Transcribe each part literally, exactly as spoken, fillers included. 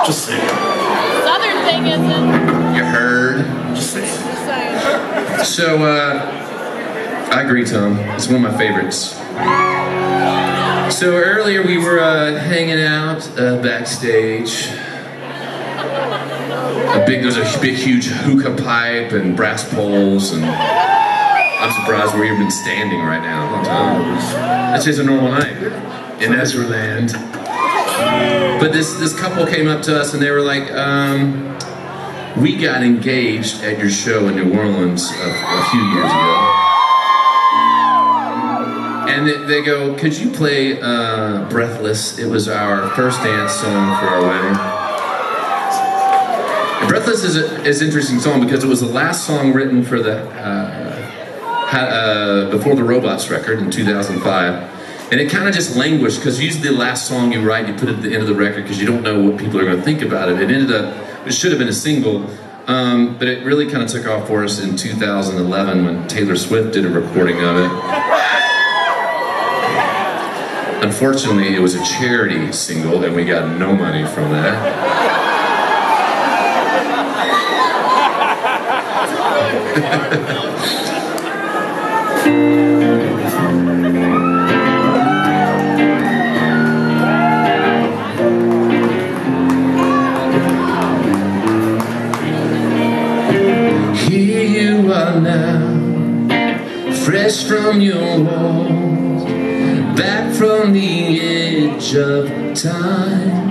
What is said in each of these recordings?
Just saying. Southern thing isn't. You heard? Just saying. Just saying. So, uh, I agree, Tom. It's one of my favorites. So earlier we were uh, hanging out uh, backstage. A big, there's a big, huge hookah pipe and brass poles, and I'm surprised we're even standing right now. Um, it's just a normal night in Ezraland. But this this couple came up to us and they were like, um, "We got engaged at your show in New Orleans a, a few years ago." And they, they go, "Could you play uh, Breathless? It was our first dance song for our wedding." And Breathless is an is interesting song because it was the last song written for the uh, ha, uh, Before the Robots record in two thousand five. And it kind of just languished, because usually the last song you write, you put it at the end of the record because you don't know what people are going to think about it. It ended up, it should have been a single, um, but it really kind of took off for us in two thousand eleven when Taylor Swift did a recording of it. Unfortunately, it was a charity single, and we got no money from that. Here you are now, fresh from your walls, back from the edge of time,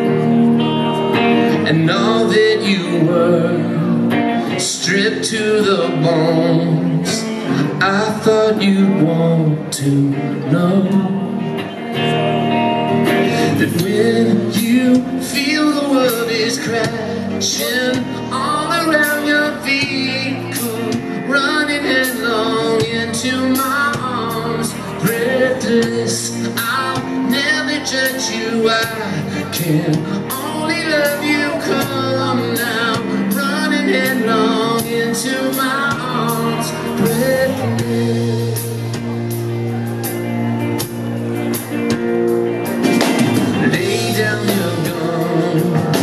and all that you were, stripped to the bones. I thought you'd want to know that when you feel the world is crashing all around your feet, come running headlong into my arms, breathless. I'll never judge you, I can only love you. Come now, running headlong into my arms, breathless. Lay down your gun,